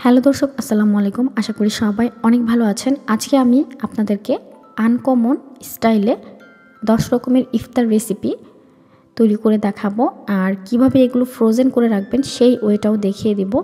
Hello দর্শক, আসসালামু আলাইকুম। আশা করি সবাই অনেক ভালো আছেন। আজকে আমি আপনাদেরকে আনকমন স্টাইলে 10 রকমের ইফতার রেসিপি তৈরি করে দেখাবো, আর কিভাবে এগুলো ফ্রোজেন করে রাখবেন সেই ওয়েটাও দেখিয়ে দিব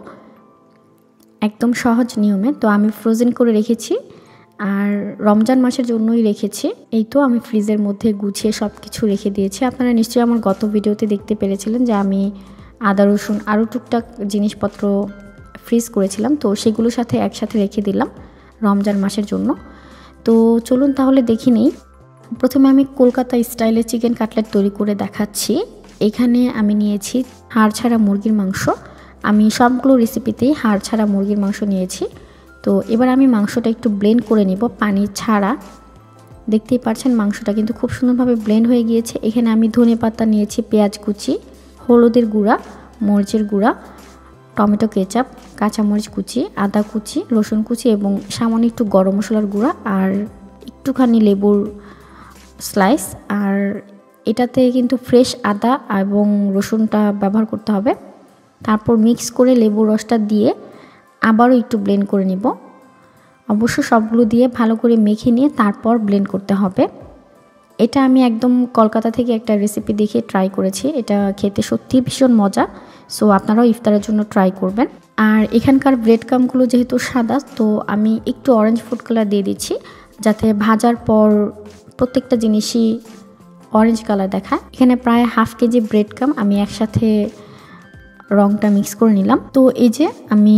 একদম সহজ নিয়মে। তো আমি ফ্রোজেন করে রেখেছি, আর রমজান মাসের জন্যই রেখেছি। এই তো আমি ফ্রিজের মধ্যে গুছিয়ে সব কিছু রেখে দিয়েছি। আপনারা নিশ্চয়ই আমার গত ভিডিওতে দেখতে পেরেছিলেন যে আমি আদা রসুন আরও টুকটাক জিনিসপত্র ফ্রিজ করেছিলাম, তো সেগুলোর সাথে একসাথে রেখে দিলাম রমজান মাসের জন্য। তো চলুন তাহলে দেখি নেই। প্রথমে আমি কলকাতা স্টাইলে চিকেন কাটলেট তৈরি করে দেখাচ্ছি। এখানে আমি নিয়েছি হাড় ছাড়া মুরগির মাংস। আমি সবগুলো রেসিপিতেই হাড় ছাড়া মুরগির মাংস নিয়েছি। তো এবার আমি মাংসটা একটু ব্লেন্ড করে নিব পানি ছাড়া। দেখতেই পাচ্ছেন মাংসটা কিন্তু খুব সুন্দরভাবে ব্লেন্ড হয়ে গিয়েছে। এখানে আমি ধনেপাতা নিয়েছি, পেঁয়াজ কুচি, হলুদের গুঁড়া, মরিচের গুঁড়া, টমেটো কেচাপ, কাঁচামরিচ কুচি, আদা কুচি, রসুন কুচি এবং সামান্য একটু গরম মশলার গুঁড়া আর একটুখানি লেবুর স্লাইস। আর এটাতে কিন্তু ফ্রেশ আদা এবং রসুনটা ব্যবহার করতে হবে। তারপর মিক্স করে লেবুর রসটা দিয়ে আবারও একটু ব্লেন্ড করে নিব। অবশ্য সবগুলো দিয়ে ভালো করে মেখে নিয়ে তারপর ব্লেন্ড করতে হবে। এটা আমি একদম কলকাতা থেকে একটা রেসিপি দেখে ট্রাই করেছি। এটা খেতে সত্যিই ভীষণ মজা। সো আপনারাও ইফতারের জন্য ট্রাই করবেন। আর এখানকার ব্রেড ক্রাম্বগুলো যেহেতু সাদা, তো আমি একটু অরেঞ্জ ফুড কালার দিয়ে দিচ্ছি, যাতে ভাজার পর প্রত্যেকটা জিনিসই অরেঞ্জ কালার দেখায়। এখানে প্রায় হাফ কেজি ব্রেড ক্রাম্ব আমি একসাথে রংটা মিক্স করে নিলাম। তো এই যে আমি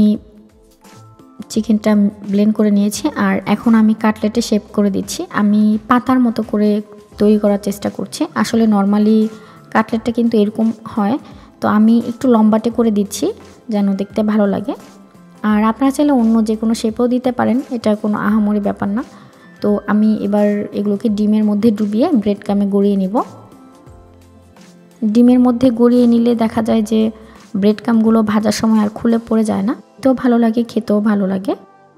চিকেনটা ব্লেন্ড করে নিয়েছি, আর এখন আমি কাটলেটে শেপ করে দিচ্ছি। আমি পাতার মতো করে তৈরি করার চেষ্টা করছি। আসলে নর্মালি কাটলেটটা কিন্তু এরকম হয়, তো আমি একটু লম্বাটে করে দিচ্ছি যেন দেখতে ভালো লাগে। আর আপনারা চাইলে অন্য যে কোনো শেপও দিতে পারেন, এটা কোনো আহামরি ব্যাপার না। তো আমি এবার এগুলোকে ডিমের মধ্যে ডুবিয়ে ব্রেড ক্রাম্বে গড়িয়ে নিব। ডিমের মধ্যে গড়িয়ে নিলে দেখা যায় যে ব্রেড ক্রাম্বগুলো ভাজার সময় আর খুলে পড়ে যায় না, তো ভালো লাগে, খেতেও ভালো লাগে।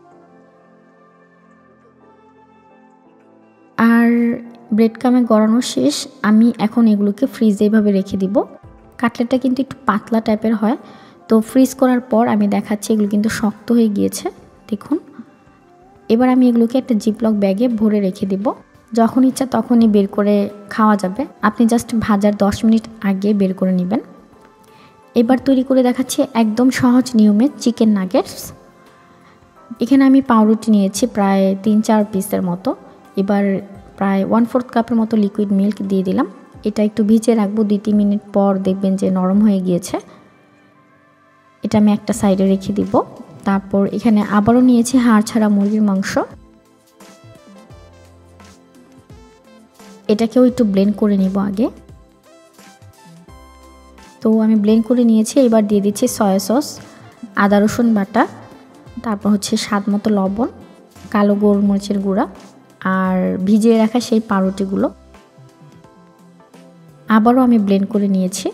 আর ব্রেড ক্রাম্বে গড়ানো শেষ। আমি এখন এগুলোকে ফ্রিজে এইভাবে রেখে দিব। কাটলেটটা কিন্তু একটু পাতলা টাইপের হয়, তো ফ্রিজ করার পর আমি দেখাচ্ছি এগুলো কিন্তু শক্ত হয়ে গিয়েছে, দেখুন। এবার আমি এগুলোকে একটা জিপলক ব্যাগে ভরে রেখে দিব। যখন ইচ্ছা তখনই বের করে খাওয়া যাবে। আপনি জাস্ট ভাজার 10 মিনিট আগে বের করে নেবেন। এবার তৈরি করে দেখাচ্ছি একদম সহজ নিয়মে চিকেন নাগেটস। এখানে আমি পাউরুটি নিয়েছি প্রায় 3-4 পিসের মতো। এবার প্রায় 1/4 কাপের মতো লিকুইড মিল্ক দিয়ে দিলাম। এটা একটু ভিজিয়ে রাখবো, 2-3 মিনিট পর দেখবেন যে নরম হয়ে গিয়েছে। এটা আমি একটা সাইডে রেখে দিব। তারপর এখানে আবারও নিয়েছি হাড় ছাড়া মুরগির মাংস। এটাকেও একটু ব্লেন্ড করে নিব আগে। তো আমি ব্লেন্ড করে নিয়েছি। এবার দিয়ে দিচ্ছি সয়া সস, আদা রসুন বাটা, তারপর হচ্ছে স্বাদ মতো লবণ, কালো গোলমরিচের গুঁড়া আর ভিজিয়ে রাখা সেই পাউরুটিগুলো আবারও আমি ব্লেন্ড করে নিয়েছি।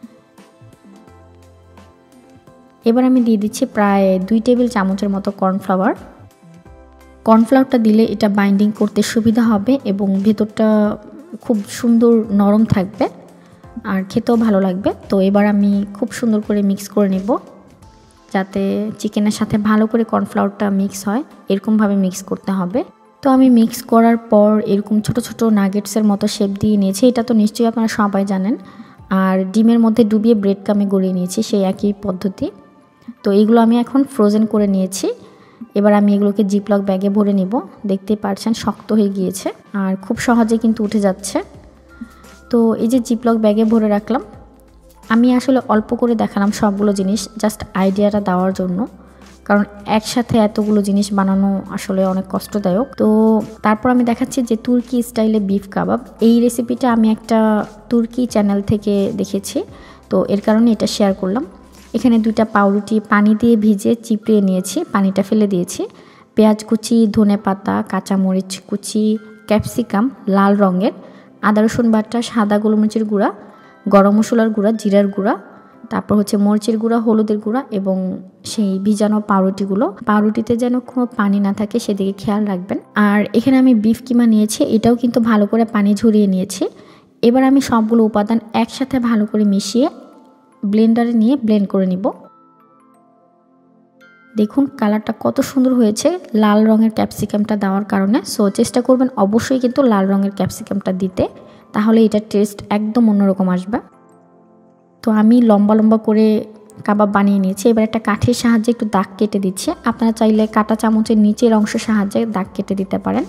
এবার আমি দিয়ে দিচ্ছি প্রায় 2 টেবিল চামচের মতো কর্নফ্লাওয়ার। কর্নফ্লাওয়ারটা দিলে এটা বাইন্ডিং করতে সুবিধা হবে এবং ভেতরটা খুব সুন্দর নরম থাকবে আর খেতেও ভালো লাগবে। তো এবার আমি খুব সুন্দর করে মিক্স করে নেব, যাতে চিকেনের সাথে ভালো করে কর্নফ্লাওয়ারটা মিক্স হয়, এরকমভাবে মিক্স করতে হবে। তো আমি মিক্স করার পর এরকম ছোট ছোট নাগেটসের মতো শেপ দিয়ে নিয়েছি। এটা তো নিশ্চয়ই আপনারা সবাই জানেন। আর ডিমের মধ্যে ডুবিয়ে ব্রেড ক্রাম্বে গড়িয়ে নিয়েছি, সেই একই পদ্ধতি। তো এগুলো আমি এখন ফ্রোজেন করে নিয়েছি। এবার আমি এগুলোকে জিপলক ব্যাগে ভরে নিব। দেখতেই পাচ্ছেন শক্ত হয়ে গিয়েছে আর খুব সহজে কিন্তু উঠে যাচ্ছে। তো এই যে জিপলক ব্যাগে ভরে রাখলাম। আমি আসলে অল্প করে দেখালাম সবগুলো জিনিস, জাস্ট আইডিয়াটা দেওয়ার জন্য, কারণ একসাথে এতগুলো জিনিস বানানো আসলে অনেক কষ্টদায়ক। তো তারপর আমি দেখাচ্ছি যে তুর্কি স্টাইলে বিফ কাবাব। এই রেসিপিটা আমি একটা তুর্কি চ্যানেল থেকে দেখেছি, তো এর কারণে এটা শেয়ার করলাম। এখানে 2টা পাউরুটি পানি দিয়ে ভিজিয়ে চিপড়িয়ে নিয়েছি, পানিটা ফেলে দিয়েছি। পেঁয়াজ কুচি, ধনেপাতা, কাঁচামরিচ কুচি, ক্যাপসিকাম লাল রঙের, আদা রসুন বাটা, সাদা গোলমরিচের গুঁড়া, গরম মশলার গুঁড়া, জিরার গুঁড়া, তারপর হচ্ছে মরিচের গুঁড়া, হলুদের গুঁড়া এবং সেই ভিজানো পাউরুটিগুলো। পাউরুটিতে যেন কোনো পানি না থাকে সেদিকে খেয়াল রাখবেন। আর এখানে আমি বিফ কিমা নিয়েছি, এটাও কিন্তু ভালো করে পানি ঝরিয়ে নিয়েছি। এবার আমি সবগুলো উপাদান একসাথে ভালো করে মিশিয়ে ব্লেন্ডারে নিয়ে ব্লেন্ড করে নিব। দেখুন কালারটা কত সুন্দর হয়েছে লাল রঙের ক্যাপসিকামটা দেওয়ার কারণে। সো চেষ্টা করবেন অবশ্যই কিন্তু লাল রঙের ক্যাপসিকামটা দিতে, তাহলে এটার টেস্ট একদম অন্যরকম আসবে। তো আমি লম্বা লম্বা করে কাবাব বানিয়ে নিয়েছি। এবার একটা কাঠির সাহায্যে একটু দাগ কেটে দিচ্ছি। আপনারা চাইলে কাঁটা চামচের নিচের অংশের সাহায্যে দাগ কেটে দিতে পারেন।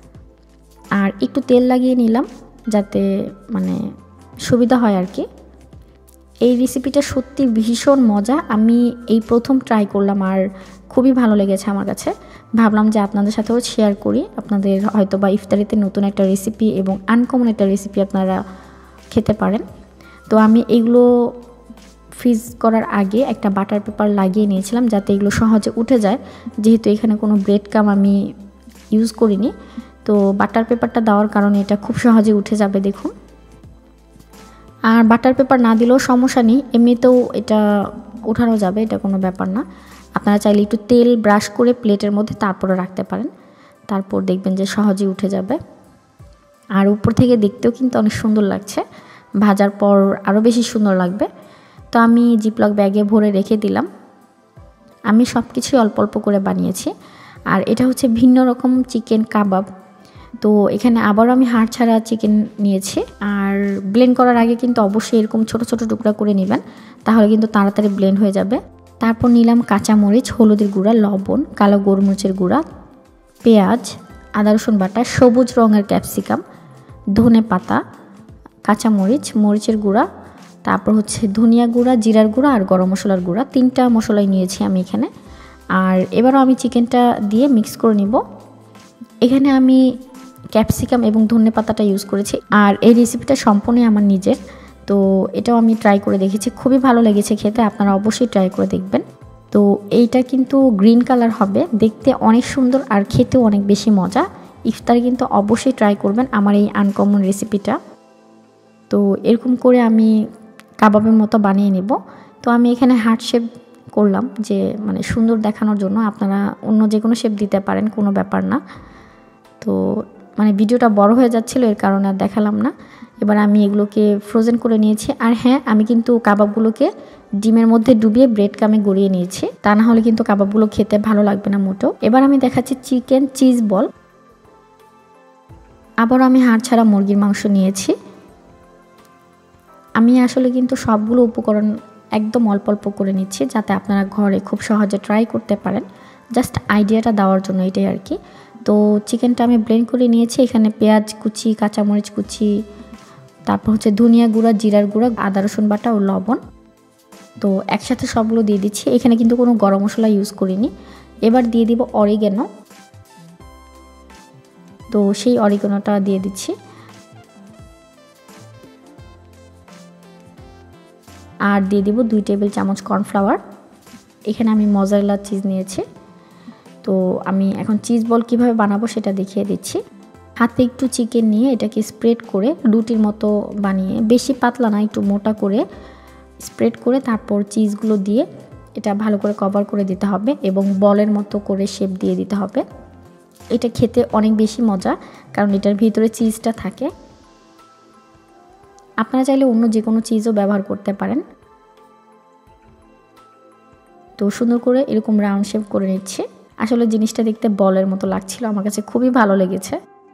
আর একটু তেল লাগিয়ে নিলাম যাতে মানে সুবিধা হয় আর কি। এই রেসিপিটা সত্যি ভীষণ মজা। আমি এই প্রথম ট্রাই করলাম আর খুবই ভালো লেগেছে আমার কাছে। ভাবলাম যে আপনাদের সাথেও শেয়ার করি। আপনাদের হয়তো বা ইফতারিতে নতুন একটা রেসিপি এবং আনকমন একটা রেসিপি আপনারা খেতে পারেন। তো আমি এইগুলো ফ্রিজ করার আগে একটা বাটার পেপার লাগিয়ে নিয়েছিলাম যাতে এগুলো সহজে উঠে যায়, যেহেতু এখানে কোনো ব্রেড কাম আমি ইউজ করিনি। তো বাটার পেপারটা দেওয়ার কারণে এটা খুব সহজে উঠে যাবে দেখুন। আর বাটার পেপার না দিলেও সমস্যা নেই, এমনিতেও এটা ওঠানো যাবে, এটা কোনো ব্যাপার না। আপনারা চাইলে একটু তেল ব্রাশ করে প্লেটের মধ্যে তারপরে রাখতে পারেন, তারপর দেখবেন যে সহজেই উঠে যাবে। আর উপর থেকে দেখতেও কিন্তু অনেক সুন্দর লাগছে, ভাজার পর আরও বেশি সুন্দর লাগবে। তো আমি জিপলক ব্যাগে ভরে রেখে দিলাম। আমি সব কিছুই অল্প অল্প করে বানিয়েছি। আর এটা হচ্ছে ভিন্ন রকম চিকেন কাবাব। তো এখানে আবারও আমি হাড় ছাড়া চিকেন নিয়েছি। আর ব্লেন্ড করার আগে কিন্তু অবশ্যই এরকম ছোট ছোট টুকরা করে নেবেন, তাহলে কিন্তু তাড়াতাড়ি ব্লেন্ড হয়ে যাবে। তারপর নিলাম কাঁচামরিচ, হলুদের গুঁড়া, লবণ, কালো গোলমরিচের গুঁড়া, পেঁয়াজ, আদা রসুন বাটা, সবুজ রঙের ক্যাপসিকাম, ধনে পাতা, কাঁচামরিচ, মরিচের গুঁড়া, তারপর হচ্ছে ধনিয়া গুঁড়া, জিরার গুঁড়া আর গরম মশলার গুঁড়া। 3টা মশলাই নিয়েছি আমি এখানে। আর এবারও আমি চিকেনটা দিয়ে মিক্স করে নিব। এখানে আমি ক্যাপসিকাম এবং ধনে পাতাটা ইউজ করেছি। আর এই রেসিপিটা সম্পূর্ণই আমার নিজের, তো এটাও আমি ট্রাই করে দেখেছি, খুবই ভালো লেগেছে খেতে। আপনারা অবশ্যই ট্রাই করে দেখবেন। তো এইটা কিন্তু গ্রিন কালার হবে, দেখতে অনেক সুন্দর আর খেতেও অনেক বেশি মজা। ইফতারে কিন্তু অবশ্যই ট্রাই করবেন আমার এই আনকমন রেসিপিটা। তো এরকম করে আমি কাবাবের মতো বানিয়ে নেব। তো আমি এখানে হার্ট শেপ করলাম, যে মানে সুন্দর দেখানোর জন্য। আপনারা অন্য যে কোনো শেপ দিতে পারেন, কোনো ব্যাপার না। তো মানে ভিডিওটা বড় হয়ে যাচ্ছিল, এর কারণে আর দেখালাম না। এবার আমি এগুলোকে ফ্রোজেন করে নিয়েছি। আর হ্যাঁ, আমি কিন্তু কাবাবগুলোকে ডিমের মধ্যে ডুবিয়ে ব্রেড কামে গড়িয়ে নিয়েছি, তা না হলে কিন্তু কাবাবগুলো খেতে ভালো লাগবে না মোটেও। এবার আমি দেখাচ্ছি চিকেন চিজ বল। আবারও আমি হাড় ছাড়া মুরগির মাংস নিয়েছি। আমি আসলে কিন্তু সবগুলো উপকরণ একদম অল্প অল্প করে নিচ্ছি, যাতে আপনারা ঘরে খুব সহজে ট্রাই করতে পারেন। জাস্ট আইডিয়াটা দেওয়ার জন্য, এটাই আর কি। তো চিকেনটা আমি ব্লেন্ড করে নিয়েছি। এখানে পেঁয়াজ কুচি, কাঁচামরিচ কুচি, তারপর হচ্ছে ধনিয়া গুঁড়া, জিরার গুঁড়া, আদা রসুন বাটা ও লবণ। তো একসাথে সবগুলো দিয়ে দিচ্ছি। এখানে কিন্তু কোনো গরম মশলা ইউজ করিনি। এবার দিয়ে দিব অরিগ্যানো। তো সেই অরিগ্যানোটা দিয়ে দিচ্ছি। আর দিয়ে দিব 2 টেবিল চামচ কর্নফ্লাওয়ার। এখানে আমি মজারেলা চিজ নিয়েছি। তো আমি এখন চিজ বল কিভাবে বানাবো সেটা দেখিয়ে দিচ্ছি। হাতে একটু চিকেন নিয়ে এটাকে স্প্রেড করে রুটির মতো বানিয়ে, বেশি পাতলা না, একটু মোটা করে স্প্রেড করে তারপর চিজগুলো দিয়ে এটা ভালো করে কভার করে দিতে হবে এবং বলের মতো করে শেপ দিয়ে দিতে হবে। এটা খেতে অনেক বেশি মজা, কারণ এটার ভিতরে চিজটা থাকে। আপনারা চাইলে অন্য যে কোনো চিজও ব্যবহার করতে পারেন। তো সুন্দর করে এরকম রাউন্ড শেপ করে নিচ্ছি। আসলে জিনিসটা দেখতে বলের মতো লাগছিল, আমার কাছে খুবই ভালো লেগেছে।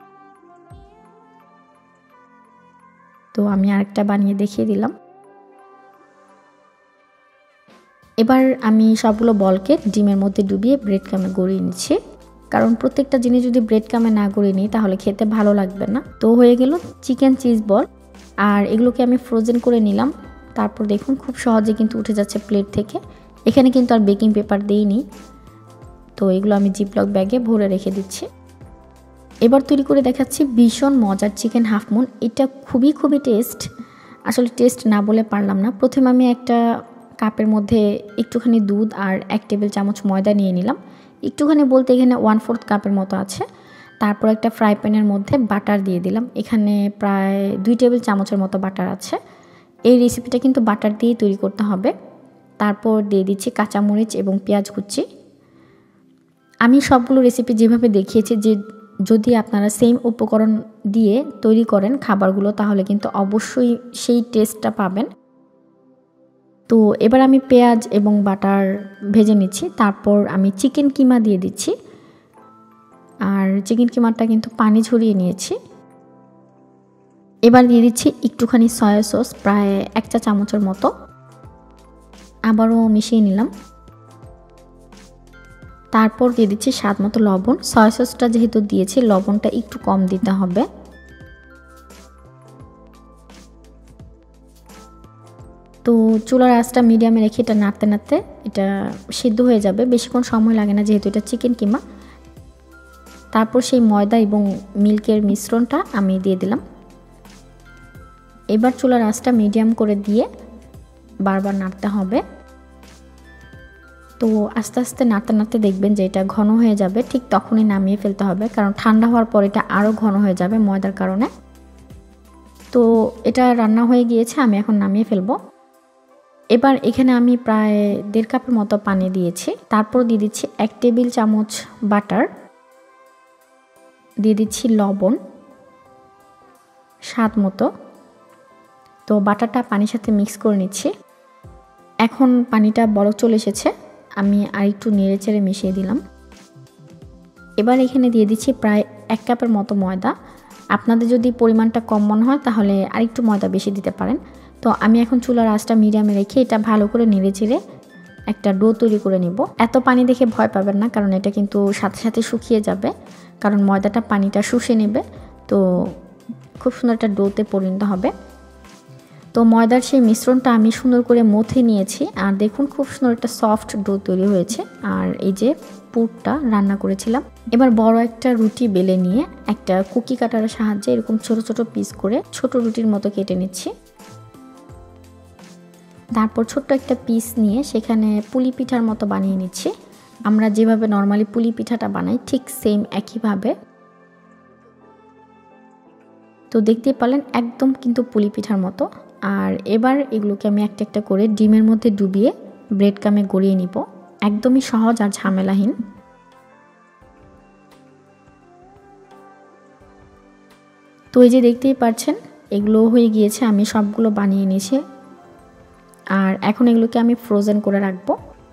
তো আমি আরেকটা বানিয়ে দেখিয়ে দিলাম। এবার আমি সবগুলো বলকে ডিমের মধ্যে ডুবিয়ে ব্রেড কামে গড়িয়ে নিচ্ছি, কারণ প্রত্যেকটা জিনিস যদি ব্রেড কামে না গড়িয়ে নিই তাহলে খেতে ভালো লাগবে না। তো হয়ে গেল চিকেন চিজ বল। আর এগুলোকে আমি ফ্রোজেন করে নিলাম। তারপর দেখুন খুব সহজে কিন্তু উঠে যাচ্ছে প্লেট থেকে। এখানে কিন্তু আর বেকিং পেপার দিইনি। তো এগুলো আমি জিপলক ব্যাগে ভরে রেখে দিচ্ছি। এবার তৈরি করে দেখাচ্ছি ভীষণ মজার চিকেন হাফ মুন। এটা খুবই খুবই টেস্ট, আসলে টেস্ট না বলে পারলাম না। প্রথমে আমি একটা কাপের মধ্যে একটুখানি দুধ আর 1 টেবিল চামচ ময়দা নিয়ে নিলাম। একটুখানি বলতে এখানে 1/4 কাপের মতো আছে। তারপর একটা ফ্রাই প্যানের মধ্যে বাটার দিয়ে দিলাম। এখানে প্রায় 2 টেবিল চামচের মতো বাটার আছে। এই রেসিপিটা কিন্তু বাটার দিয়েই তৈরি করতে হবে। তারপর দিয়ে দিচ্ছি কাঁচামরিচ এবং পেঁয়াজ কুচি। আমি সবগুলো রেসিপি যেভাবে দেখিয়েছি, যে যদি আপনারা সেম উপকরণ দিয়ে তৈরি করেন খাবারগুলো, তাহলে কিন্তু অবশ্যই সেই টেস্টটা পাবেন। তো এবার আমি পেঁয়াজ এবং বাটার ভেজে নিচ্ছি, তারপর আমি চিকেন কিমা দিয়ে দিচ্ছি। আর চিকেন কিমাটা কিন্তু পানি ঝরিয়ে নিয়েছি। এবার দিয়ে দিচ্ছি একটুখানি সয়া সস, প্রায় 1 চা চামচের মতো। আবারও মিশিয়ে নিলাম। তারপর দিয়ে দিচ্ছি স্বাদ মতো লবণ। সয়া সসটা যেহেতু দিয়েছি, লবণটা একটু কম দিতে হবে। তো চুলার আঁচটা মিডিয়ামে রেখে এটা নাড়তে নাড়তে এটা সিদ্ধ হয়ে যাবে, বেশিক্ষণ সময় লাগে না যেহেতু এটা চিকেন কিমা। তারপর সেই ময়দা এবং মিল্কের মিশ্রণটা আমি দিয়ে দিলাম। এবার চুলার আঁচটা মিডিয়াম করে দিয়ে বারবার নাড়তে হবে। তো আস্তে আস্তে নাড়তে নাড়তে দেখবেন যে এটা ঘন হয়ে যাবে, ঠিক তখনই নামিয়ে ফেলতে হবে, কারণ ঠান্ডা হওয়ার পর এটা আরও ঘন হয়ে যাবে ময়দার কারণে। তো এটা রান্না হয়ে গিয়েছে, আমি এখন নামিয়ে ফেলবো। এবার এখানে আমি প্রায় 1.5 কাপের মতো পানি দিয়েছি। তারপর দিয়ে দিচ্ছি 1 টেবিল চামচ বাটার, দিয়ে দিচ্ছি লবণ স্বাদ মতো। তো বাটারটা পানির সাথে মিক্স করে নিচ্ছি। এখন পানিটা বলক চলে এসেছে, আমি আর একটু নেড়ে চেড়ে মিশিয়ে দিলাম। এবার এখানে দিয়ে দিচ্ছি প্রায় 1 কাপের মতো ময়দা। আপনাদের যদি পরিমাণটা কম মনে হয় তাহলে আরেকটু ময়দা বেশি দিতে পারেন। তো আমি এখন চুলার আঁচটা মিডিয়ামে রেখে এটা ভালো করে নেড়ে চেড়ে একটা ডো তৈরি করে নিব। এত পানি দেখে ভয় পাবেন না, কারণ এটা কিন্তু সাথে সাথে শুকিয়ে যাবে, কারণ ময়দাটা পানিটা শুষে নেবে। তো খুব সুন্দর একটা ডোতে পরিণত হবে। তো ময়দার সেই মিশ্রণটা আমি সুন্দর করে মথে নিয়েছি, আর দেখুন খুব সুন্দর একটা সফট ডো তৈরি হয়েছে। আর এই যে পুরটা রান্না করেছিলাম, এবার বড় একটা রুটি বেলে নিয়ে একটা কুকি কাটারের সাহায্যে এরকম ছোট ছোট পিস করে ছোট রুটির মতো কেটে নিচ্ছি। তারপর ছোট্ট একটা পিস নিয়ে সেখানে পুলি পিঠার মতো বানিয়ে নিচ্ছি। আমরা যেভাবে নর্মালি পুলি পিঠাটা বানাই ঠিক সেম একইভাবে। তো দেখতেই পেলেন একদম কিন্তু পুলি পিঠার মতো। আর এবার এগুলোকে আমি একটা একটা করে ডিমের মধ্যে ডুবিয়ে ব্রেড কামে গড়িয়ে নিব। একদমই সহজ আর ঝামেলাহীন। তো এই যে দেখতেই পাচ্ছেন এগুলো হয়ে গিয়েছে, আমি সবগুলো বানিয়ে নিয়েছি। আর এখন এগুলোকে আমি ফ্রোজেন করে রাখবো।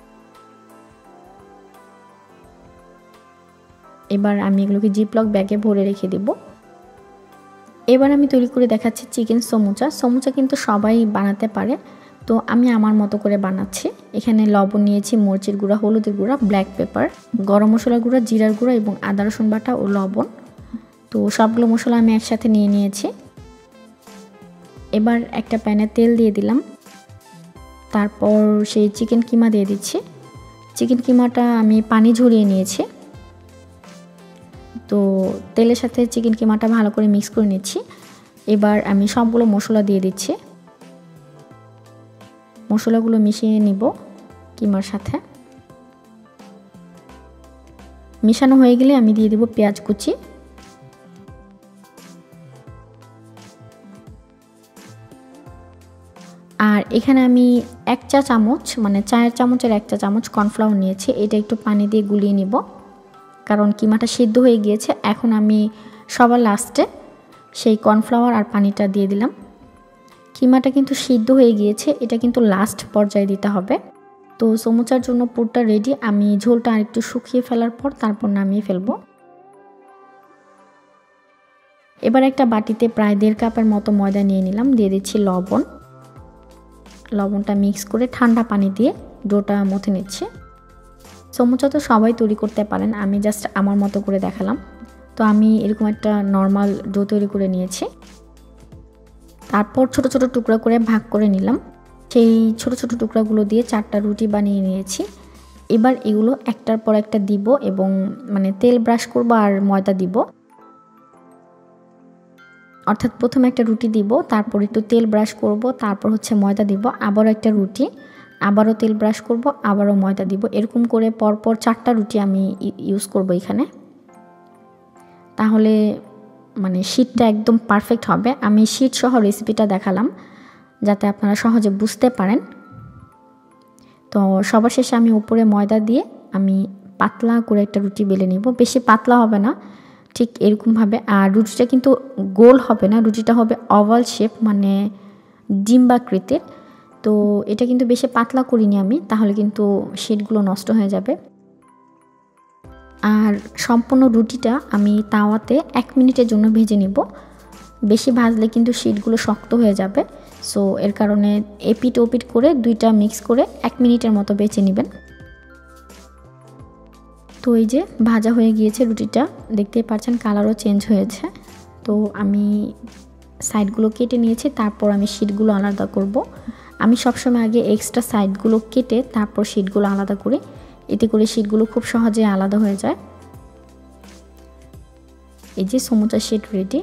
এবার আমি এগুলোকে জিপলক ব্যাগে ভরে রেখে দেব। এবার আমি তৈরি করে দেখাচ্ছি চিকেন সমুচা। সমুচা কিন্তু সবাই বানাতে পারে, তো আমি আমার মতো করে বানাচ্ছি। এখানে লবণ নিয়েছি, মরিচের গুঁড়া, হলুদের গুঁড়া, ব্ল্যাক পেপার, গরম মশলার গুঁড়া, জিরার গুঁড়া এবং আদা রসুন বাটা ও লবণ। তো সবগুলো মশলা আমি একসাথে নিয়ে নিয়েছি। এবার একটা প্যানে তেল দিয়ে দিলাম। তারপর সেই চিকেন কিমা দিয়ে দিচ্ছি। চিকেন কিমাটা আমি পানি ঝরিয়ে নিয়েছি। তো তেলের সাথে চিকেন কিমাটা ভালো করে মিক্স করে নিচ্ছি। এবার আমি সবগুলো মশলা দিয়ে দিচ্ছি। মশলাগুলো মিশিয়ে নিব কিমার সাথে। মিশানো হয়ে গেলে আমি দিয়ে দেব পেঁয়াজ কুচি। আর এখানে আমি 1 চা চামচ মানে চায়ের চামচের 1 চা চামচ কর্নফ্লাওয়ার নিয়েছি। এটা একটু পানি দিয়ে গুলিয়ে নিব, কারণ কিমাটা সিদ্ধ হয়ে গিয়েছে। এখন আমি সবার লাস্টে সেই কর্নফ্লাওয়ার আর পানিটা দিয়ে দিলাম। কিমাটা কিন্তু সিদ্ধ হয়ে গিয়েছে, এটা কিন্তু লাস্ট পর্যায়ে দিতে হবে। তো সমুচার জন্য পুরটা রেডি। আমি ঝোলটা আরেকটু শুকিয়ে ফেলার পর তারপর নামিয়ে ফেলবো। এবার একটা বাটিতে প্রায় 1.5 কাপের মতো ময়দা নিয়ে নিলাম। দিয়ে দিচ্ছি লবণ। লবণটা মিক্স করে ঠান্ডা পানি দিয়ে ডোটা মথে নিচ্ছি। সমুচা তো সবাই তৈরি করতে পারেন, আমি জাস্ট আমার মতো করে দেখালাম। তো আমি এরকম একটা নর্মাল ডো তৈরি করে নিয়েছি। তারপর ছোট ছোট টুকরা করে ভাগ করে নিলাম। সেই ছোট ছোট টুকরাগুলো দিয়ে 4টা রুটি বানিয়ে নিয়েছি। এবার এগুলো একটার পর একটা দিব এবং মানে তেল ব্রাশ করব আর ময়দা দিব। অর্থাৎ প্রথমে একটা রুটি দিব, তারপর একটু তেল ব্রাশ করব, তারপর হচ্ছে ময়দা দিব, আবারও একটা রুটি, আবারও তেল ব্রাশ করব, আবারও ময়দা দিব। এরকম করে পরপর 4টা রুটি আমি ইউজ করব এখানে। তাহলে মানে শীটটা একদম পারফেক্ট হবে। আমি শীট সহ রেসিপিটা দেখালাম যাতে আপনারা সহজে বুঝতে পারেন। তো সবার শেষে আমি উপরে ময়দা দিয়ে আমি পাতলা করে একটা রুটি বেলে নিব। বেশি পাতলা হবে না, ঠিক এরকমভাবে। আর রুটিটা কিন্তু গোল হবে না, রুটিটা হবে ওভাল শেপ, মানে ডিম্বাকৃতির। তো এটা কিন্তু বেশি পাতলা করিনি আমি, তাহলে কিন্তু শিটগুলো নষ্ট হয়ে যাবে। আর সম্পূর্ণ রুটিটা আমি তাওয়াতে 1 মিনিটের জন্য ভেজে নিব। বেশি ভাজলে কিন্তু শিটগুলো শক্ত হয়ে যাবে। সো এর কারণে এপিট ওপিট করে দুইটা মিক্স করে 1 মিনিটের মতো বেঁচে নেবেন। তো এই যে ভাজা হয়ে গিয়েছে রুটিটা, দেখতেই পাচ্ছেন কালারও চেঞ্জ হয়েছে। তো আমি সাইডগুলো কেটে নিয়েছি, তারপর আমি শিটগুলো আলাদা করব। আমি সবসময় আগে এক্সট্রা সাইডগুলো কেটে তারপর শিটগুলো আলাদা করি, এতে করে শিটগুলো খুব সহজে আলাদা হয়ে যায়। এই যে সমুচা শিট রেডি।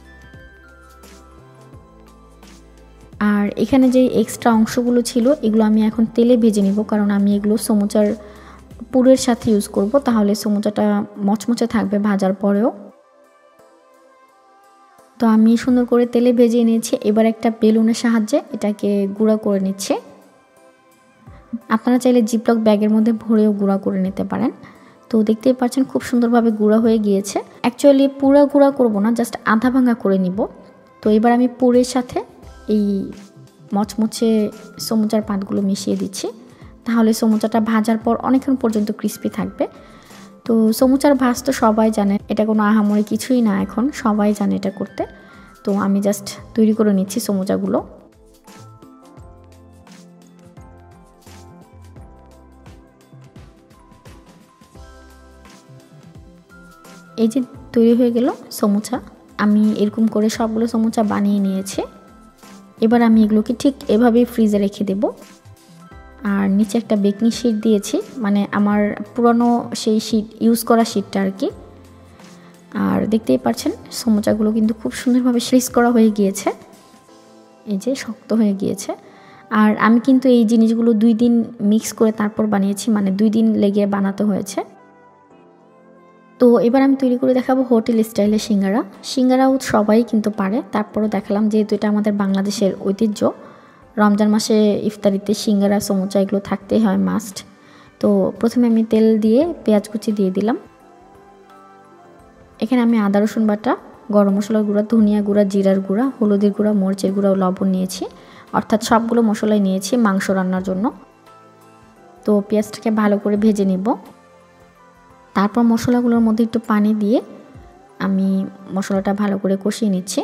আর এখানে যে এক্সট্রা অংশগুলো ছিল এগুলো আমি এখন তেলে ভেজে নিব, কারণ আমি এগুলো সমুচার পুরের সাথে ইউজ করব, তাহলে সমুচাটা মচমচে থাকবে ভাজার পরেও। তো আমি সুন্দর করে তেলে ভেজে নিয়েছি। এবার একটা বেলুনের সাহায্যে এটাকে গুঁড়া করে নিচ্ছি। আপনারা চাইলে জিপলক ব্যাগের মধ্যে ভরেও গুঁড়া করে নিতে পারেন। তো দেখতেই পাচ্ছেন খুব সুন্দরভাবে গুঁড়া হয়ে গিয়েছে। অ্যাকচুয়ালি পুরো গুঁড়া করব না, জাস্ট আধা ভাঙা করে নিব। তো এবার আমি পুরের সাথে এই মচমচে সমুচার পাতগুলো মিশিয়ে দিচ্ছি, তাহলে সমুচাটা ভাজার পর অনেকক্ষণ পর্যন্ত ক্রিস্পি থাকবে। তো সমুচার ভাজ তো সবাই জানে, এটা কোনো আহামরি কিছুই না, এখন সবাই জানে এটা করতে। তো আমি জাস্ট তৈরি করে নিচ্ছি সমুচাগুলো। এই যে তৈরি হয়ে গেল সমুচা। আমি এরকম করে সবগুলো সমুচা বানিয়ে নিয়েছি। এবার আমি এগুলোকে ঠিক এভাবেই ফ্রিজে রেখে দেব। আর নিচে একটা বেকিং শিট দিয়েছি, মানে আমার পুরনো সেই শিট ইউজ করা শিটটা আর কি। আর দেখতেই পাচ্ছেন সমুচাগুলো কিন্তু খুব সুন্দরভাবে ফ্রিজ করা হয়ে গিয়েছে, এই যে শক্ত হয়ে গিয়েছে। আর আমি কিন্তু এই জিনিসগুলো 2 দিন মিক্স করে তারপর বানিয়েছি, মানে 2 দিন লেগে বানাতে হয়েছে। তো এবার আমি তৈরি করে দেখাবো হোটেল স্টাইলে সিঙ্গারা। সিঙ্গারাও সবাই কিন্তু পারে, তারপরও দেখালাম যেহেতু এটা আমাদের বাংলাদেশের ঐতিহ্য। রমজান মাসে ইফতারিতে সিঙ্গারা সমুচা এগুলো থাকতেই হয় মাস্ট। তো প্রথমে আমি তেল দিয়ে পেঁয়াজ কুচি দিয়ে দিলাম। এখানে আমি আদা রসুন বাটা, গরম মশলার গুঁড়া, ধনিয়া গুঁড়া, জিরার গুঁড়া, হলুদের গুঁড়া, মরিচের গুঁড়া ও লবণ নিয়েছি, অর্থাৎ সবগুলো মশলাই নিয়েছি মাংস রান্নার জন্য। তো পেঁয়াজটাকে ভালো করে ভেজে নিব। তারপর মশলাগুলোর মধ্যে একটু পানি দিয়ে আমি মশলাটা ভালো করে কষিয়ে নিচ্ছি।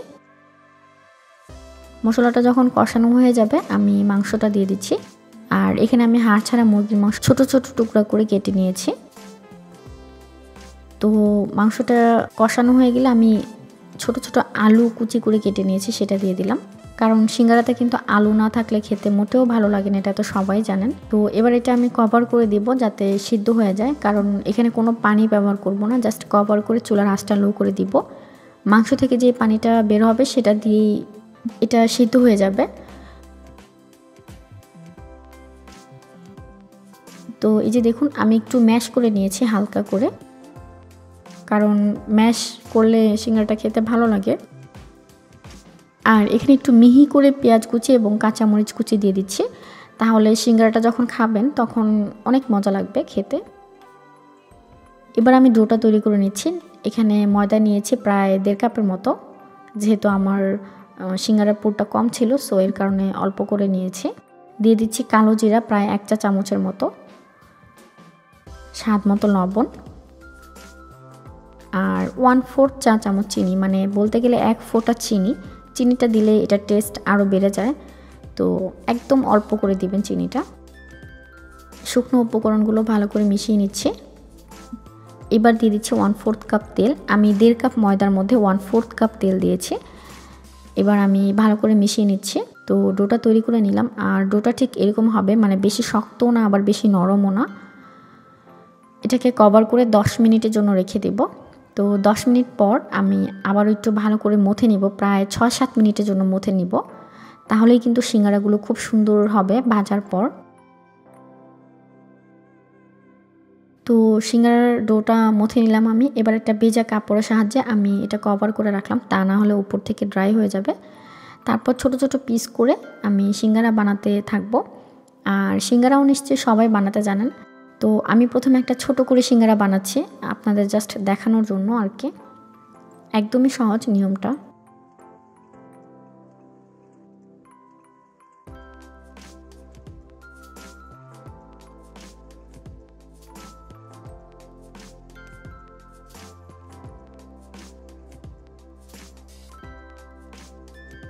মশলাটা যখন কষানো হয়ে যাবে আমি মাংসটা দিয়ে দিচ্ছি। আর এখানে আমি হাড় ছাড়া মুরগির মাংস ছোট ছোট টুকরা করে কেটে নিয়েছি। তো মাংসটা কষানো হয়ে গেলে আমি ছোট ছোট আলু কুচি করে কেটে নিয়েছি, সেটা দিয়ে দিলাম। কারণ সিঙ্গারাতে কিন্তু আলু না থাকলে খেতে মোটেও ভালো লাগে না, এটা তো সবাই জানেন। তো এবার এটা আমি কভার করে দিব যাতে সিদ্ধ হয়ে যায়, কারণ এখানে কোনো পানি ব্যবহার করব না, জাস্ট কভার করে চুলার আঁচটা লো করে দিব। মাংস থেকে যে পানিটা বের হবে সেটা দিয়েই এটা সিদ্ধ হয়ে যাবে। তো এই যে দেখুন আমি একটু ম্যাশ করে নিয়েছি হালকা করে, কারণ ম্যাশ করলে সিঙ্গারাটা খেতে ভালো লাগে। আর এখানে একটু মিহি করে পেঁয়াজ কুচি এবং কাঁচামরিচ কুচি দিয়ে দিচ্ছি, তাহলে সিঙ্গারাটা যখন খাবেন তখন অনেক মজা লাগবে খেতে। এবার আমি ডোটা তৈরি করে নিচ্ছি। এখানে ময়দা নিয়েছি প্রায় 1.5 কাপের মতো, যেহেতু আমার সিঙ্গারার পুরটা কম ছিল সো এর কারণে অল্প করে নিয়েছি। দিয়ে দিচ্ছি কালো জিরা প্রায় 1 চা চামচের মতো, স্বাদ মতো লবণ, আর 1/4 চা চামচ চিনি, মানে বলতে গেলে 1 ফোঁটা চিনি। চিনিটা দিলে এটা টেস্ট আরও বেড়ে যায়, তো একদম অল্প করে দিবেন চিনিটা। শুকনো উপকরণগুলো ভালো করে মিশিয়ে নিচ্ছি। এবার দিয়ে দিচ্ছি 1/4 কাপ তেল। আমি 1.5 কাপ ময়দার মধ্যে 1/4 কাপ তেল দিয়েছি। এবার আমি ভালো করে মিশিয়ে নিচ্ছি। তো ডোটা তৈরি করে নিলাম, আর ডোটা ঠিক এরকম হবে, মানে বেশি শক্তও না আবার বেশি নরমও না। এটাকে কভার করে 10 মিনিটের জন্য রেখে দেব। তো 10 মিনিট পর আমি আবারও একটু ভালো করে মথে নিব, প্রায় 6-7 মিনিটের জন্য মথে নিব, তাহলেই কিন্তু সিঙ্গারাগুলো খুব সুন্দর হবে ভাজার পর। তো সিঙ্গারার ডোটা মথে নিলাম আমি। এবার একটা ভেজা কাপড়ের সাহায্যে আমি এটা কভার করে রাখলাম, তা না হলে উপর থেকে ড্রাই হয়ে যাবে। তারপর ছোট ছোট পিস করে আমি সিঙ্গারা বানাতে থাকবো। আর সিঙ্গারাও নিশ্চয়ই সবাই বানাতে জানেন। তো আমি প্রথমে একটা ছোট করে সিঙ্গারা বানাচ্ছি আপনাদের জাস্ট দেখানোর জন্য আর কি। একদমই সহজ নিয়মটা।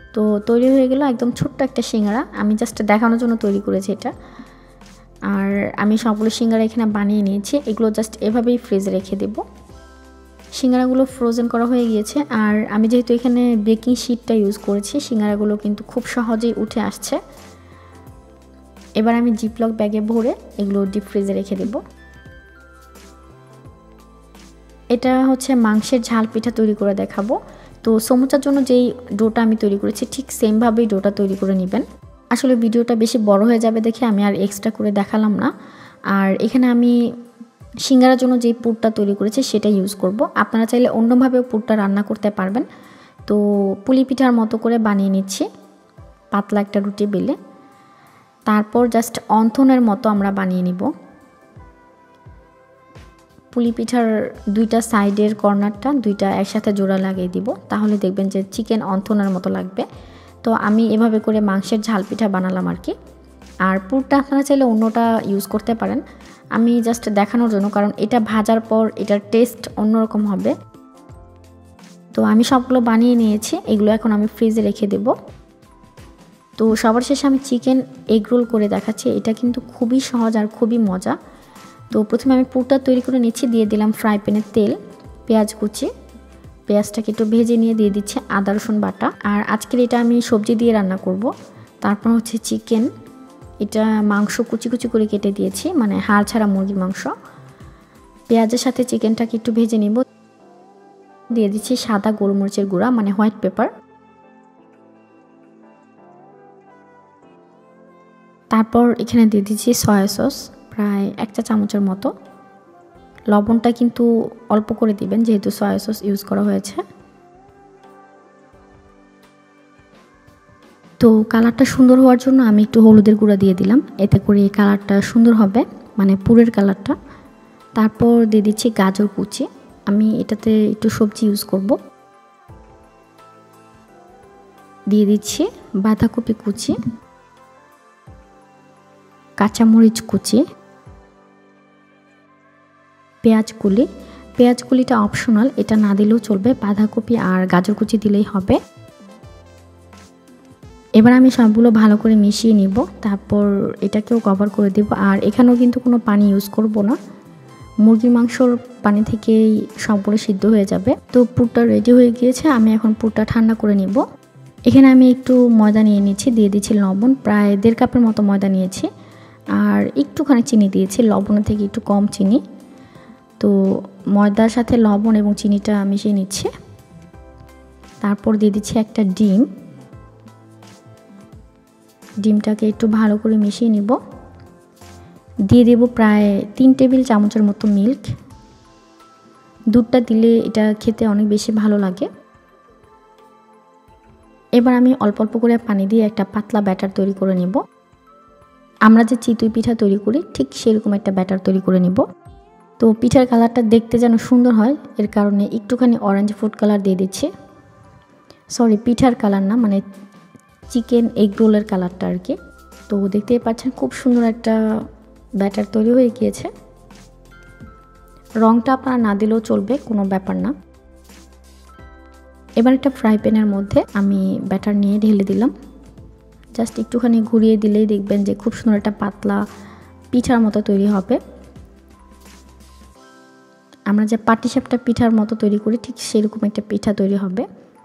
তো তৈরি হয়ে গেল একদম ছোট্ট একটা সিঙ্গারা। আমি জাস্ট দেখানোর জন্য তৈরি করেছি এটা। আর আমি সবগুলো সিঙ্গারা এখানে বানিয়ে নিয়েছি। এগুলো জাস্ট এভাবেই ফ্রিজে রেখে দেব। সিঙ্গারাগুলো ফ্রোজেন করা হয়ে গিয়েছে। আর আমি যেহেতু এখানে বেকিং শিটটা ইউজ করেছি, সিঙ্গারাগুলো কিন্তু খুব সহজেই উঠে আসছে। এবার আমি জিপলক ব্যাগে ভরে এগুলো ডিপ ফ্রিজে রেখে দেব। এটা হচ্ছে মাংসের ঝাল পিঠা তৈরি করে দেখাবো। তো সমুচার জন্য যেই ডোটা আমি তৈরি করেছি ঠিক সেমভাবেই ডোটা তৈরি করে নেবেন। আসলে ভিডিওটা বেশি বড় হয়ে যাবে দেখে আমি আর এক্সট্রা করে দেখালাম না। আর এখানে আমি সিঙ্গারার জন্য যেই পুরটা তৈরি করেছি সেটা ইউজ করব। আপনারা চাইলে অন্যভাবেও পুরটা রান্না করতে পারবেন। তো পুলি পিঠার মতো করে বানিয়ে নিচ্ছি পাতলা একটা রুটি বেলে। তারপর জাস্ট অন্থনের মতো আমরা বানিয়ে নিব। পুলি পিঠার দুইটা সাইডের কর্নারটা দুইটা একসাথে জোড়া লাগিয়ে দিব, তাহলে দেখবেন যে চিকেন অন্থনের মতো লাগবে। তো আমি এভাবে করে মাংসের ঝাল পিঠা বানালাম আর কি। আর পুরটা আপনারা চাইলে অন্যটা ইউজ করতে পারেন, আমি জাস্ট দেখানোর জন্য, কারণ এটা ভাজার পর এটার টেস্ট অন্যরকম হবে। তো আমি সবগুলো বানিয়ে নিয়েছি, এগুলো এখন আমি ফ্রিজে রেখে দেব। তো সবার শেষে আমি চিকেন এগ রোল করে দেখাচ্ছি। এটা কিন্তু খুবই সহজ আর খুবই মজা। তো প্রথমে আমি পুরটা তৈরি করে নিচ্ছি। দিয়ে দিলাম ফ্রাই প্যানে তেল, পেঁয়াজ কুচি, পেঁয়াজটাকে একটু ভেজে নিয়ে দিয়ে দিচ্ছি আদা রসুন বাটা। আর আজকের এটা আমি সবজি দিয়ে রান্না করব। তারপর হচ্ছে চিকেন, এটা মাংস কুচি কুচি করে কেটে দিয়েছি, মানে হাড় ছাড়া মুরগির মাংস। পেঁয়াজের সাথে চিকেনটাকে একটু ভেজে নিব। দিয়ে দিচ্ছি সাদা গোলমরিচের গুঁড়া, মানে হোয়াইট পেপার। তারপর এখানে দিয়ে দিচ্ছি সয়া সস, প্রায় 1 চা চামচের মতো। লবণটা কিন্তু অল্প করে দিবেন যেহেতু সয়া সস ইউজ করা হয়েছে। তো কালারটা সুন্দর হওয়ার জন্য আমি একটু হলুদের গুঁড়া দিয়ে দিলাম, এতে করে এই কালারটা সুন্দর হবে, মানে পুরের কালারটা। তারপর দিয়ে দিচ্ছি গাজর কুচি, আমি এটাতে একটু সবজি ইউজ করব। দিয়ে দিচ্ছি বাঁধাকপি কুচি, কাঁচামরিচ কুচি, পেঁয়াজ কুলিটা অপশনাল, এটা না দিলেও চলবে, বাঁধাকপি আর গাজর কুচি দিলেই হবে। এবার আমি সবগুলো ভালো করে মিশিয়ে নিব, তারপর এটাকেও কভার করে দেব। আর এখানেও কিন্তু কোনো পানি ইউজ করব না, মুরগির মাংসর পানি থেকেই সবগুলো সিদ্ধ হয়ে যাবে। তো পুরটা রেডি হয়ে গিয়েছে, আমি এখন পুরটা ঠান্ডা করে নিব। এখানে আমি একটু ময়দা নিয়ে নিচ্ছি, দিয়ে দিচ্ছি লবণ, প্রায় 1.5 কাপের মতো ময়দা নিয়েছি। আর একটুখানি চিনি দিয়েছি, লবণের থেকে একটু কম চিনি। তো ময়দার সাথে লবণ এবং চিনিটা মিশিয়ে নিচ্ছি। তারপর দিয়ে দিচ্ছি একটা ডিমটাকে একটু ভালো করে মিশিয়ে নিব। দিয়ে দেব প্রায় 3 টেবিল চামচের মতো মিল্ক। দুধটা দিলে এটা খেতে অনেক বেশি ভালো লাগে। এবার আমি অল্প অল্প করে পানি দিয়ে একটা পাতলা ব্যাটার তৈরি করে নেব। আমরা যে চিতই পিঠা তৈরি করি ঠিক সেরকম একটা ব্যাটার তৈরি করে নেব। তো পিঠার কালারটা দেখতে যেন সুন্দর হয় এর কারণে একটুখানি অরেঞ্জ ফুড কালার দিয়ে দিচ্ছি। সরি, পিঠার কালার না, মানে চিকেন এগ রোলের কালারটা আর কি। তো দেখতেই পাচ্ছেন খুব সুন্দর একটা ব্যাটার তৈরি হয়ে গিয়েছে। রংটা আপনারা না দিলেও চলবে, কোনো ব্যাপার না। এবার একটা ফ্রাই প্যানের মধ্যে আমি ব্যাটার নিয়ে ঢেলে দিলাম। জাস্ট একটুখানি ঘুরিয়ে দিলেই দেখবেন যে খুব সুন্দর একটা পাতলা পিঠার মতো তৈরি হবে। আমরা যে পাটিসাপটা পিঠার মতো তৈরি করি ঠিক সেরকম একটা পিঠা তৈরি হবে।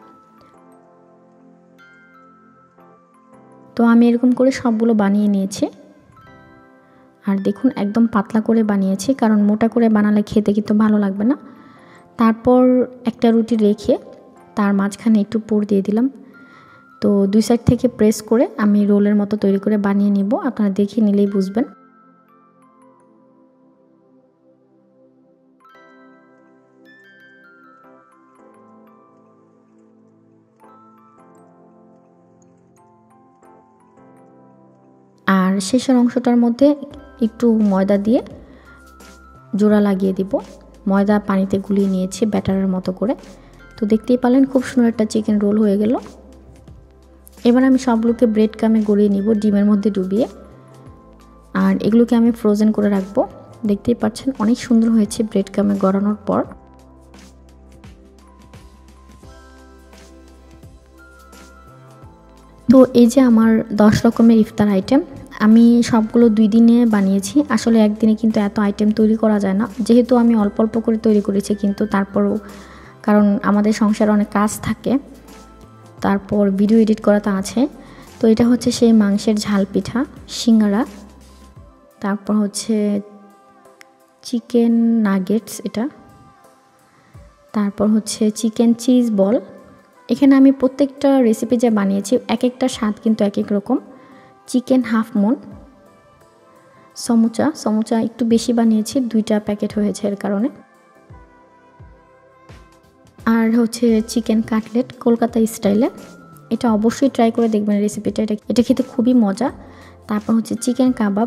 তো আমি এরকম করে সবগুলো বানিয়ে নিয়েছি। আর দেখুন একদম পাতলা করে বানিয়েছি, কারণ মোটা করে বানালে খেতে কিন্তু ভালো লাগবে না। তারপর একটা রুটি রেখে তার মাঝখানে একটু পুর দিয়ে দিলাম। তো 2 সাইড থেকে প্রেস করে আমি রোলের মতো তৈরি করে বানিয়ে নিব, আপনারা দেখে নিলেই বুঝবেন। আর শেষের অংশটার মধ্যে একটু ময়দা দিয়ে জোড়া লাগিয়ে দিব। ময়দা পানিতে গুলিয়ে নিয়েছি ব্যাটারের মতো করে। তো দেখতেই পারলেন খুব সুন্দর একটা চিকেন রোল হয়ে গেল। এবার আমি সবগুলোকে ব্রেড ক্রামে গড়িয়ে নিব ডিমের মধ্যে ডুবিয়ে। আর এগুলোকে আমি ফ্রোজেন করে রাখবো। দেখতেই পাচ্ছেন অনেক সুন্দর হয়েছে ব্রেড ক্রামে গড়ানোর পর। তো এই যে আমার 10 রকমের ইফতার আইটেম, আমি সবগুলো 2 দিনে বানিয়েছি। আসলে একদিনে কিন্তু এত আইটেম তৈরি করা যায় না, যেহেতু আমি অল্প অল্প করে তৈরি করেছি, কিন্তু তারপরও কারণ আমাদের সংসারে অনেক কাজ থাকে, তারপর ভিডিও এডিট করা তো আছে। তো এটা হচ্ছে সেই মাংসের ঝাল পিঠা, সিঙ্গারা, তারপর হচ্ছে চিকেন নাগেটস, এটা, তারপর হচ্ছে চিকেন চিজ বল। এখানে আমি প্রত্যেকটা রেসিপি যে বানিয়েছি এক একটা স্বাদ কিন্তু এক এক রকম। চিকেন হাফ মুন, সমুচা একটু বেশি বানিয়েছি, 2টা প্যাকেট হয়েছে এর কারণে। আর হচ্ছে চিকেন কাটলেট কলকাতা স্টাইলে, এটা অবশ্যই ট্রাই করে দেখবেন রেসিপিটা, এটা খেতে খুবই মজা। তারপর হচ্ছে চিকেন কাবাব,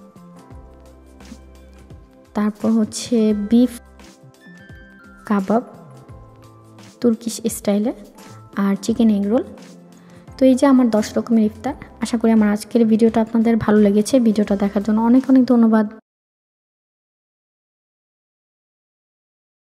তারপর হচ্ছে বিফ কাবাব তুর্কিশ স্টাইলে, আর চিকেন এগ রোল। তো এই যে আমার 10 রকমের ইফতার। আশা করি আমার আজকের ভিডিওটা আপনাদের ভালো লেগেছে। ভিডিওটা দেখার জন্য অনেক অনেক ধন্যবাদ।